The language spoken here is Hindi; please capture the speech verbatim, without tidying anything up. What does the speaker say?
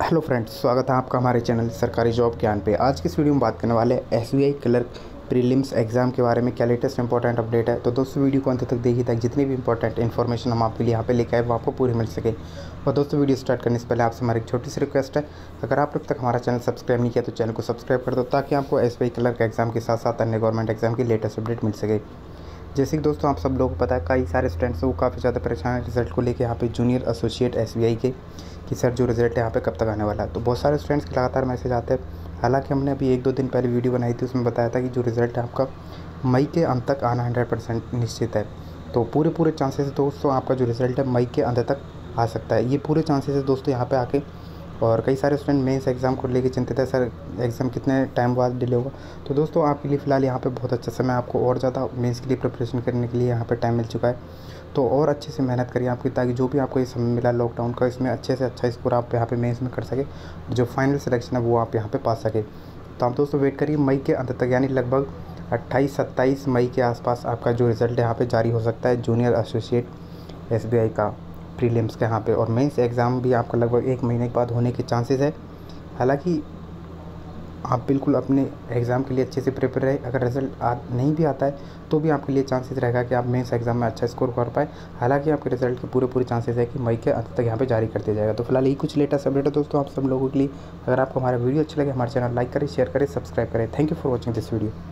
हेलो फ्रेंड्स, स्वागत है आपका हमारे चैनल सरकारी जॉब ज्ञान पे। आज की इस वीडियो में बात करने वाले एसबीआई क्लर्क प्रीलिम्स एग्जाम के बारे में क्या लेटेस्ट इंपॉर्टेंट अपडेट है। तो दोस्तों वीडियो को अंत तक देखिए ताकि जितनी भी इंपॉर्टेंट इन्फॉर्मेशन हम आपके लिए यहाँ पे लेके आए वो आपको पूरी मिल सके। और दोस्तों वीडियो स्टार्ट करने से पहले आपसे हमारी एक छोटी सी रिक्वेस्ट है, अगर आप लोग तक हमारा चैनल सब्सक्राइब नहीं किया तो चैनल को सब्सक्राइब कर दो ताकि आपको एसबीआई क्लर्क एग्जाम के साथ साथ अन्य गवर्नमेंट एग्जाम की लेटेस्ट अपडेट मिल सके। जैसे कि दोस्तों आप सब लोगों को पता है, कई सारे स्टूडेंट्स वो काफ़ी ज़्यादा परेशान है रिजल्ट को लेके यहाँ पे जूनियर एसोसिएट एसबीआई के कि सर जो रिज़ल्ट है यहाँ पे कब तक आने वाला है। तो बहुत सारे स्टूडेंट्स के लगातार मैसेज आते हैं। हालांकि हमने अभी एक दो दिन पहले वीडियो बनाई थी, उसमें बताया था कि जो रिज़ल्ट है आपका मई के अंत तक आना हंड्रेड परसेंट निश्चित है। तो पूरे पूरे चांसेस है दोस्तों आपका जो रिज़ल्ट है मई के अंत तक आ सकता है। ये पूरे चांसेस है दोस्तों यहाँ पे आके। और कई सारे स्टूडेंट मेंस एग्ज़ाम को लेके चिंतित है, सर एग्ज़ाम कितने टाइम बाद डिले होगा। तो दोस्तों आपके लिए फ़िलहाल यहाँ पे बहुत अच्छा समय, आपको और ज़्यादा मेंस के लिए प्रिपरेशन करने के लिए यहाँ पे टाइम मिल चुका है। तो और अच्छे से मेहनत करिए आपकी, ताकि जो भी आपको ये समय मिला लॉकडाउन का, इसमें अच्छे से अच्छा स्कोर आप यहाँ पे मेंस में कर सके, जो फाइनल सिलेक्शन है वो आप यहाँ पे पा सके। तो आप दोस्तों वेट करिए मई के अंत तक, यानी लगभग अट्ठाईस सत्ताईस मई के आसपास आपका जो रिज़ल्ट है यहाँ पे जारी हो सकता है जूनियर एसोसिएट एसबीआई का प्रीलिम्स के यहाँ पे। और मेंस एग्ज़ाम भी आपका लगभग एक महीने के बाद होने के चांसेस है। हालांकि आप बिल्कुल अपने एग्ज़ाम के लिए अच्छे से प्रिपेयर रहे। अगर रिज़ल्ट आ नहीं भी आता है तो भी आपके लिए चांसेस रहेगा कि आप मेंस एग्ज़ाम में अच्छा स्कोर कर पाए। हालांकि आपके रिज़ल्ट के पूरे पूरे चांसेस है कि मई के अंत तक यहाँ पे जारी कर दिया जाएगा। तो फिलहाल यही कुछ लेटेस्ट अपडेट है दोस्तों आप सब लोगों के लिए। अगर आपको हमारा वीडियो अच्छा लगे, हमारे चैनल लाइक करें, शेयर करें, सब्सक्राइब करें। Thank you for watching this video.